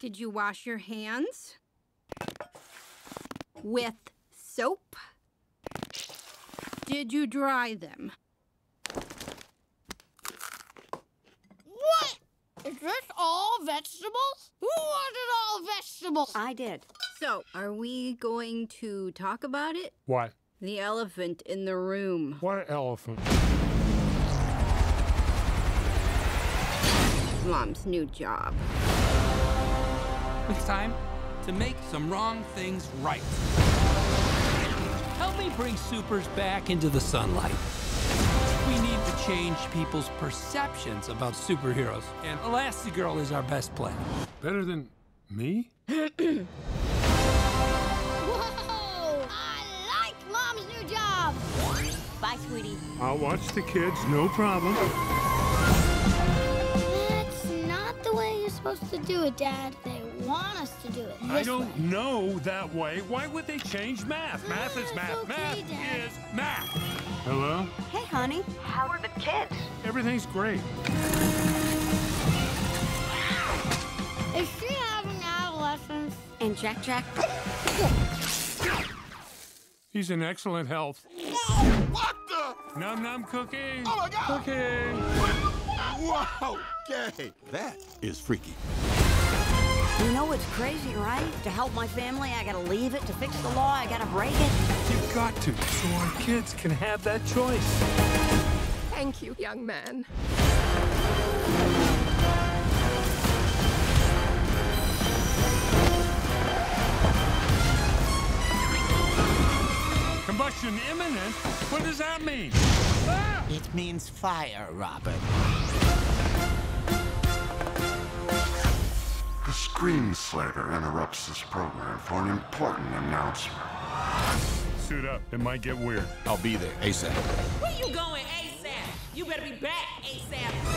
Did you wash your hands? With soap? Did you dry them? What? Is this all vegetables? Who wanted all vegetables? I did. So, are we going to talk about it? What? The elephant in the room. What elephant? Mom's new job. It's time to make some wrong things right. Help me bring supers back into the sunlight. We need to change people's perceptions about superheroes, and Elastigirl is our best play. Better than me? Whoa! I like Mom's new job! Bye, sweetie. I'll watch the kids, no problem. That's not the way you're supposed to do it, Dad. They want us to do it I this don't way. know that way. Why would they change math? Math is It's math. okay, Math Dad. is math. Hello? Hey, honey. How are the kids? Everything's great. Is she having adolescence? And Jack? He's in excellent health. What the? Num num cookie. Oh my God! Cookie. Wow, gay. That is freaky. You know what's crazy, right? To help my family, I gotta leave it. To fix the law, I gotta break it. You've got to, so our kids can have that choice. Thank you, young man. Combustion imminent? What does that mean? Ah! It means fire, Robin. The screenslaver interrupts this program for an important announcement. Suit up. It might get weird. I'll be there ASAP. Where you going ASAP? You better be back ASAP.